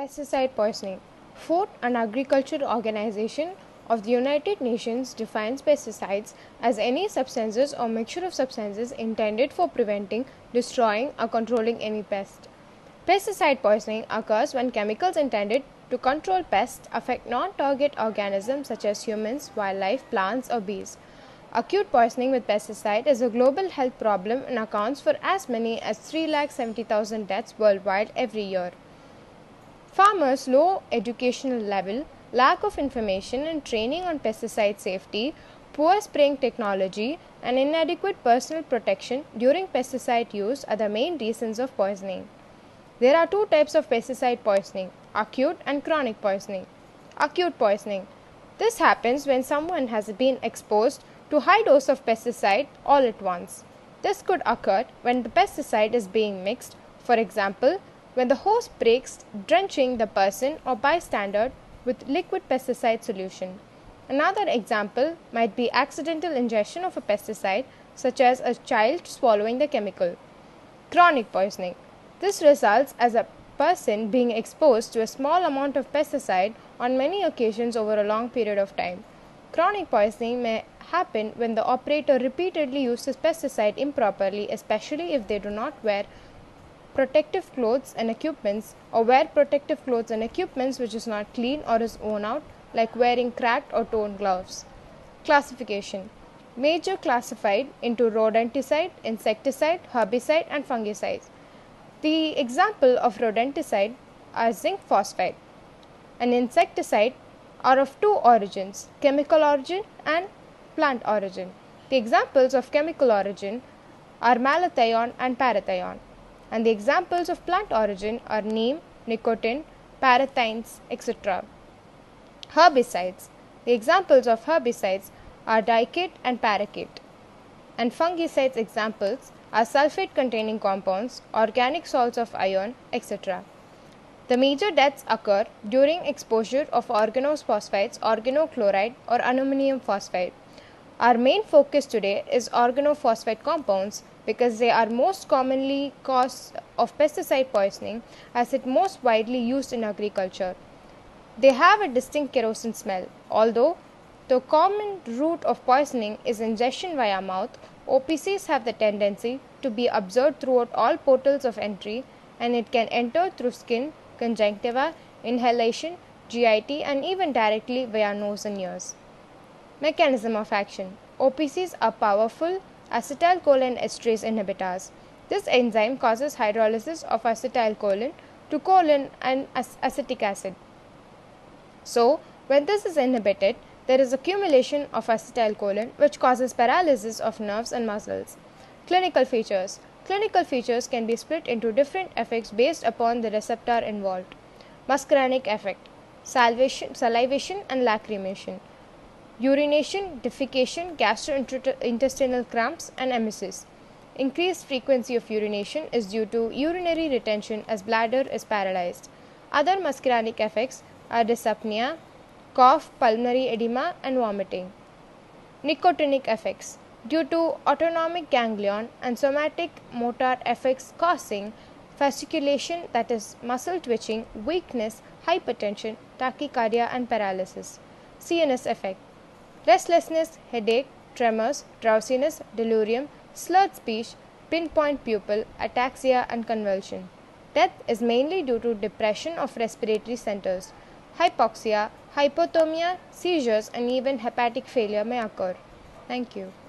Pesticide poisoning. Food and Agriculture Organization of the United Nations defines pesticides as any substances or mixture of substances intended for preventing, destroying, or controlling any pest. Pesticide poisoning occurs when chemicals intended to control pests affect non-target organisms such as humans, wildlife, plants, or bees. Acute poisoning with pesticide is a global health problem and accounts for as many as 370,000 deaths worldwide every year. Farmers' low educational level, lack of information and training on pesticide safety, poor spraying technology, and inadequate personal protection during pesticide use are the main reasons of poisoning. There are two types of pesticide poisoning: acute and chronic poisoning. Acute poisoning. This happens when someone has been exposed to high dose of pesticide all at once. This could occur when the pesticide is being mixed, for example, when the hose breaks, drenching the person or bystander with liquid pesticide solution. Another example might be accidental ingestion of a pesticide, such as a child swallowing the chemical. Chronic poisoning. This results as a person being exposed to a small amount of pesticide on many occasions over a long period of time. Chronic poisoning may happen when the operator repeatedly uses pesticide improperly, especially if they do not wear protective clothes and equipments, or wear protective clothes and equipments which is not clean or is worn out, like wearing cracked or torn gloves. Classification. Major classified into rodenticide, insecticide, herbicide and fungicides. The example of rodenticide are zinc phosphide. An insecticide are of two origins, chemical origin and plant origin. The examples of chemical origin are malathion and parathion, and the examples of plant origin are neem, nicotine, parathines, etc. Herbicides. The examples of herbicides are dicate and paraquat, and fungicides examples are sulfate containing compounds, organic salts of iron, etc. The major deaths occur during exposure of organophosphides, organochloride or aluminum phosphide. Our main focus today is organophosphate compounds because they are most commonly cause of pesticide poisoning, as it most widely used in agriculture. They have a distinct kerosene smell. Although the common route of poisoning is ingestion via mouth, OPCs have the tendency to be observed throughout all portals of entry, and it can enter through skin, conjunctiva, inhalation, GIT, and even directly via nose and ears. Mechanism of action. OPCs are powerful acetylcholine esterase inhibitors. This enzyme causes hydrolysis of acetylcholine to choline and acetic acid. So, when this is inhibited, there is accumulation of acetylcholine, which causes paralysis of nerves and muscles. Clinical features. Clinical features can be split into different effects based upon the receptor involved. Muscarinic effect: salivation and lacrimation, urination, defecation, gastrointestinal cramps, and emesis. Increased frequency of urination is due to urinary retention as bladder is paralyzed. Other muscarinic effects are dyspnea, cough, pulmonary edema, and vomiting. Nicotinic effects: due to autonomic ganglion and somatic motor effects causing fasciculation, that is muscle twitching, weakness, hypertension, tachycardia, and paralysis. CNS effect: restlessness, headache, tremors, drowsiness, delirium, slurred speech, pinpoint pupil, ataxia, and convulsion. Death is mainly due to depression of respiratory centers. Hypoxia, hypothermia, seizures, and even hepatic failure may occur. Thank you.